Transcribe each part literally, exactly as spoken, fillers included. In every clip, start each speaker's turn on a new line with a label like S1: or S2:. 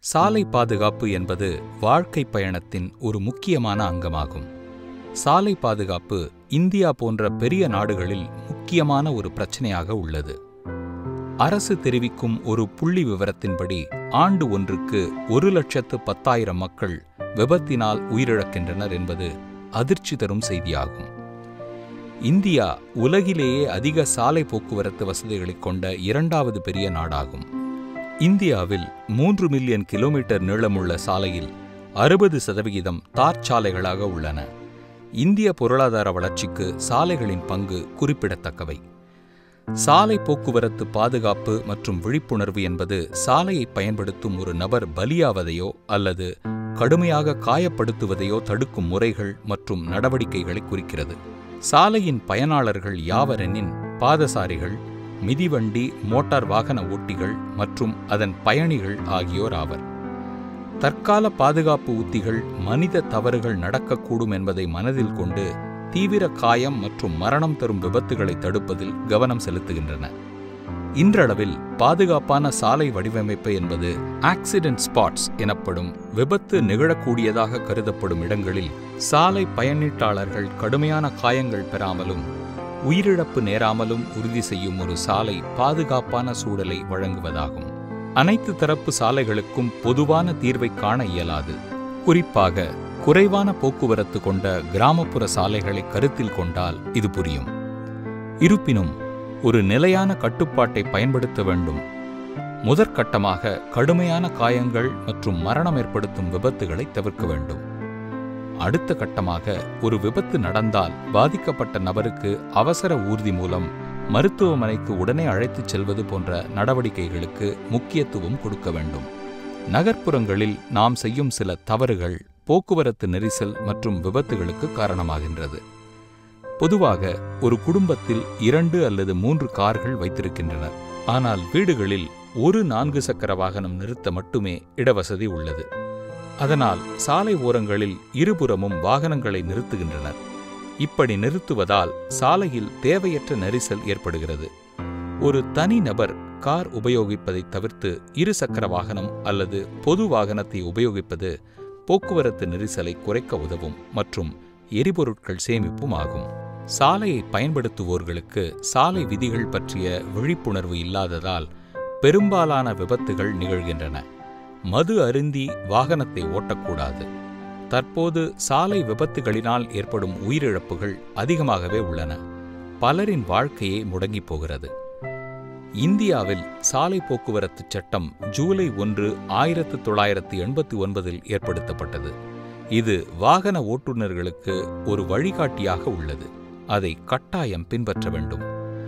S1: சாலை பாதுகாப்பு என்பது வாழ்க்கை பயணத்தின் ஒரு முக்கியமான அங்கமாகும். சாலை பாதுகாப்பு இந்தியா போன்ற பெரிய நாடுகளில் முக்கியமான ஒரு பிரச்சனையாக உள்ளது. அரசு தெரிவிக்கும் ஒரு புள்ளி விவரத்தின்படி ஆண்டு ஒன்றுக்கு ஒரு லட்சத்து பத்தாயிரம் மக்கள் விபத்தினால் உயிரிழக்கின்றனர் என்பது அதிர்ச்சி தரும் செய்தியாகும். இந்தியா உலகிலேயே அதிக சாலை போக்குவரத்து வசதிகளைக் கொண்ட இரண்டாவது பெரிய நாடாகும். இந்தியாவில் மூன்று மில்லியன் கிலோமீட்டர் நீளமுள்ள சாலையில் அறுபது சதவிகிதம் தார் சாலைகளாக உள்ளன. இந்திய பொருளாதார வளர்ச்சிக்கு சாலைகளின் பங்கு குறிப்பிடத்தக்கவை. சாலை போக்குவரத்து பாதுகாப்பு மற்றும் விழிப்புணர்வு என்பது சாலையை பயன்படுத்தும் ஒரு நபர் பலியாவதையோ அல்லது கடுமையாக காயப்படுத்துவதையோ தடுக்கும் முறைகள் மற்றும் நடவடிக்கைகளை குறிக்கிறது. சாலையின் பயனாளர்கள் யாவரெனின் பாதசாரிகள், மிதிவண்டி, மோட்டார் வாகன ஓட்டிகள் மற்றும் அதன் பயணிகள் ஆகியோர் ஆவர். தற்கால பாதுகாப்பு உத்திகள் மனித தவறுகள் நடக்கக்கூடும் என்பதை மனதில் கொண்டு தீவிர காயம் மற்றும் மரணம் தரும் விபத்துகளை தடுப்பதில் கவனம் செலுத்துகின்றன. இன்றளவில் பாதுகாப்பான சாலை வடிவமைப்பு என்பது ஆக்சிடென்ட் ஸ்பாட்ஸ் எனப்படும் விபத்து நிகழக்கூடியதாக கருதப்படும் இடங்களில் சாலை பயணீட்டாளர்கள் கடுமையான காயங்கள் பெறாமலும் உயிரிழப்பு நேராமலும் உறுதி செய்யும் ஒரு சாலை பாதுகாப்பான சூழலை வழங்குவதாகும். அனைத்து தரப்பு சாலைகளுக்கும் பொதுவான தீர்வை காண இயலாது. குறிப்பாக குறைவான போக்குவரத்து கொண்ட கிராமப்புற சாலைகளை கருத்தில் கொண்டால் இது புரியும். இருப்பினும் ஒரு நிலையான கட்டுப்பாட்டை பயன்படுத்த வேண்டும். முதற்கட்டமாக கடுமையான காயங்கள் மற்றும் மரணம் ஏற்படுத்தும் விபத்துகளை தவிர்க்க வேண்டும். அடுத்த கட்டமாக ஒரு விபத்து நடந்தால் பாதிக்கப்பட்ட நபருக்கு அவசர ஊர்தி மூலம் மருத்துவமனைக்கு உடனே அழைத்துச் செல்வது போன்ற நடவடிக்கைகளுக்கு முக்கியத்துவம் கொடுக்க வேண்டும். நகர்ப்புறங்களில் நாம் செய்யும் சில தவறுகள் போக்குவரத்து நெரிசல் மற்றும் விபத்துகளுக்கு காரணமாகின்றது. பொதுவாக ஒரு குடும்பத்தில் இரண்டு அல்லது மூன்று கார்கள் வைத்திருக்கின்றனர். ஆனால் வீடுகளில் ஒரு நான்கு சக்கர வாகனம் நிறுத்த மட்டுமே இடவசதி உள்ளது. அதனால் சாலை ஓரங்களில் இருபுறமும் வாகனங்களை நிறுத்துகின்றனர். இப்படி நிறுத்துவதால் சாலையில் தேவையற்ற நெரிசல் ஏற்படுகிறது. ஒரு தனி நபர் கார் உபயோகிப்பதை தவிர்த்து இரு சக்கர வாகனம் அல்லது பொது வாகனத்தை உபயோகிப்பது போக்குவரத்து நெரிசலை குறைக்க உதவும் மற்றும் எரிபொருட்கள் சேமிப்பும் ஆகும். சாலையை பயன்படுத்துவோர்களுக்கு சாலை விதிகள் பற்றிய விழிப்புணர்வு இல்லாததால் பெரும்பாலான விபத்துகள் நிகழ்கின்றன. மது அருந்தி வாகனத்தை ஓட்டக்கூடாது. தற்போது சாலை விபத்துகளினால் ஏற்படும் உயிரிழப்புகள் அதிகமாகவே உள்ளன. பலரின் வாழ்க்கையே முடங்கி போகிறது. இந்தியாவில் சாலை போக்குவரத்து சட்டம் ஜூலை ஒன்று ஆயிரத்து தொள்ளாயிரத்து எண்பத்தி ஒன்பதில் ஏற்படுத்தப்பட்டது. இது வாகன ஓட்டுநர்களுக்கு ஒரு வழிகாட்டியாக உள்ளது. அதை கட்டாயம் பின்பற்ற வேண்டும்.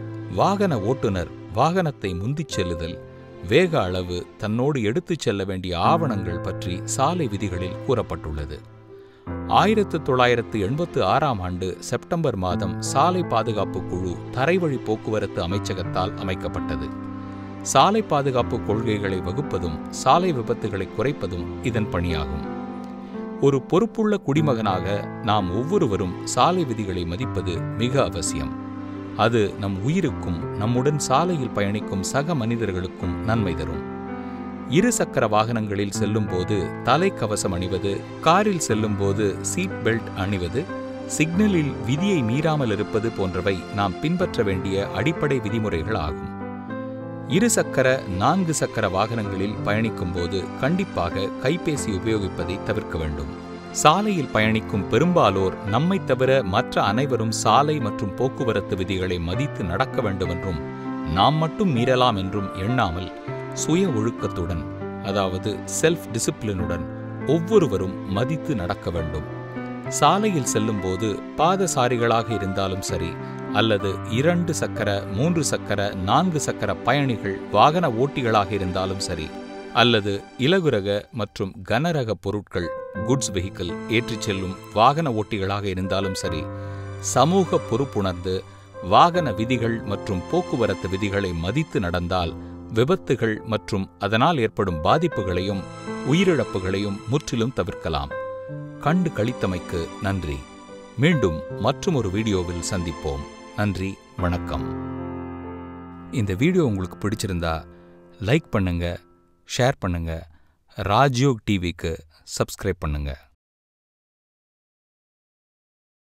S1: வாகன ஓட்டுநர் வாகனத்தை முந்திச் செல்லுதல், வேக அளவு, தன்னோடு எடுத்துச் செல்ல வேண்டிய ஆவணங்கள் பற்றி சாலை விதிகளில் கூறப்பட்டுள்ளது. ஆயிரத்து தொள்ளாயிரத்து எண்பத்து ஆறாம் ஆண்டு செப்டம்பர் மாதம் சாலை பாதுகாப்பு குழு தரைவழி போக்குவரத்து அமைச்சகத்தால் அமைக்கப்பட்டது. சாலை பாதுகாப்பு கொள்கைகளை வகுப்பதும் சாலை விபத்துகளை குறைப்பதும் இதன் பணியாகும். ஒரு பொறுப்புள்ள குடிமகனாக நாம் ஒவ்வொருவரும் சாலை விதிகளை மதிப்பது மிக அவசியம். அது நம் உயிருக்கும் நம்முடன் சாலையில் பயணிக்கும் சக மனிதர்களுக்கும் நன்மை தரும். இரு சக்கர வாகனங்களில் செல்லும் போது தலைக்கவசம் அணிவது, காரில் செல்லும் போது சீட் பெல்ட் அணிவது, சிக்னலில் விதியை மீறாமல் இருப்பது போன்றவை நாம் பின்பற்ற வேண்டிய அடிப்படை விதிமுறைகள் ஆகும். இரு சக்கர நான்கு சக்கர வாகனங்களில் பயணிக்கும் போது கண்டிப்பாக கைபேசி உபயோகிப்பதை தவிர்க்க வேண்டும். சாலையில் பயணிக்கும் பெரும்பாலோர் நம்மை தவிர மற்ற அனைவரும் சாலை மற்றும் போக்குவரத்து விதிகளை மதித்து நடக்க வேண்டுமென்றும் நாம் மட்டும் மீறலாம் என்றும் எண்ணாமல் சுய ஒழுக்கத்துடன், அதாவது செல்ஃப் டிசிப்ளினுடன் ஒவ்வொருவரும் மதித்து நடக்க வேண்டும். சாலையில் செல்லும் போது பாதசாரிகளாக இருந்தாலும் சரி அல்லது இரண்டு சக்கர, மூன்று சக்கர, நான்கு சக்கர பயணிகள் வாகன ஓட்டிகளாக இருந்தாலும் சரி அல்லது இலகுரக மற்றும் கனரக பொருட்கள் குட்ஸ் வெஹிக்கிள் ஏற்றிச் செல்லும் வாகன ஓட்டிகளாக இருந்தாலும் சரி, சமூக பொறுப்புணர்ந்து வாகன விதிகள் மற்றும் போக்குவரத்து விதிகளை மதித்து நடந்தால் விபத்துகள் மற்றும் அதனால் ஏற்படும் பாதிப்புகளையும் உயிரிழப்புகளையும் முற்றிலும் தவிர்க்கலாம். கண்டு களித்தமைக்கு நன்றி. மீண்டும் மற்றொரு வீடியோவில் சந்திப்போம். நன்றி, வணக்கம். இந்த வீடியோ உங்களுக்கு பிடிச்சிருந்தா லைக் பண்ணுங்க, ஷேர் பண்ணுங்க, ராஜ்யோக் டிவிக்கு சப்ஸ்கிரைப் பண்ணுங்க.